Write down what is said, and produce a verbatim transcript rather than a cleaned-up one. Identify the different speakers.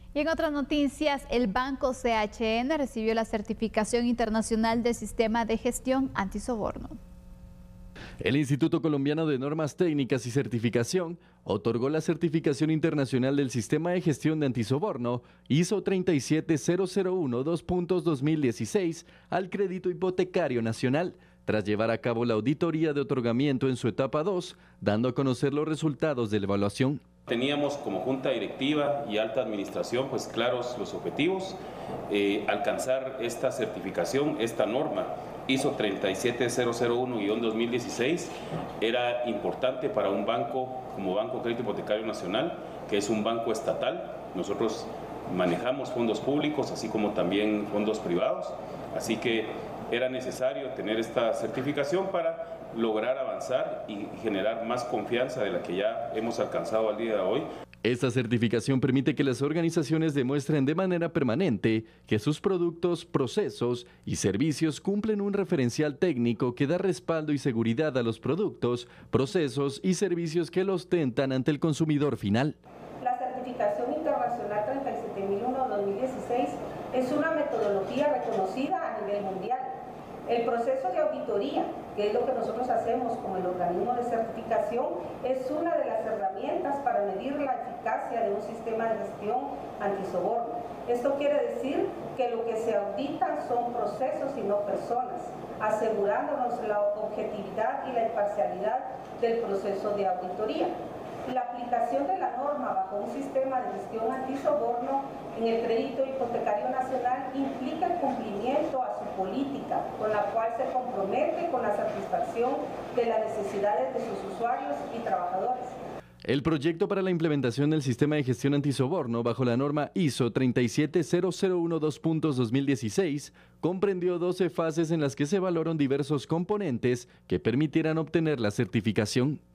Speaker 1: Y en otras noticias, el Banco C H N recibió la certificación internacional del Sistema de Gestión Antisoborno.
Speaker 2: El Instituto Colombiano de Normas Técnicas y Certificación otorgó la certificación internacional del Sistema de Gestión de Antisoborno I S O treinta y siete cero cero uno dos punto dos mil dieciséis al Crédito Hipotecario Nacional, tras llevar a cabo la auditoría de otorgamiento en su etapa dos, dando a conocer los resultados de la evaluación.
Speaker 3: Teníamos como Junta Directiva y Alta Administración pues claros los objetivos, eh, alcanzar esta certificación, esta norma I S O treinta y siete cero cero uno guión dos mil dieciséis era importante para un banco como Banco Crédito Hipotecario Nacional, que es un banco estatal. Nosotros manejamos fondos públicos así como también fondos privados, así que era necesario tener esta certificación para lograr avanzar y generar más confianza de la que ya hemos alcanzado al día de hoy.
Speaker 2: Esta certificación permite que las organizaciones demuestren de manera permanente que sus productos, procesos y servicios cumplen un referencial técnico que da respaldo y seguridad a los productos, procesos y servicios que los ostentan ante el consumidor final.
Speaker 4: La certificación internacional treinta y siete mil uno dos mil dieciséis es una metodología reconocida a nivel mundial. El proceso de auditoría, que es lo que nosotros hacemos como el organismo de certificación, es una de las herramientas para medir la eficacia de un sistema de gestión antisoborno. Esto quiere decir que lo que se audita son procesos y no personas, asegurándonos la objetividad y la imparcialidad del proceso de auditoría. La aplicación de la norma bajo un sistema de gestión antisoborno en el Crédito Hipotecario Nacional implica el cumplimiento a su política, con la cual se compromete con la satisfacción de las necesidades de sus usuarios y trabajadores.
Speaker 2: El proyecto para la implementación del sistema de gestión antisoborno bajo la norma I S O treinta y siete cero cero uno dos punto dos mil dieciséis comprendió doce fases en las que se valoraron diversos componentes que permitieran obtener la certificación.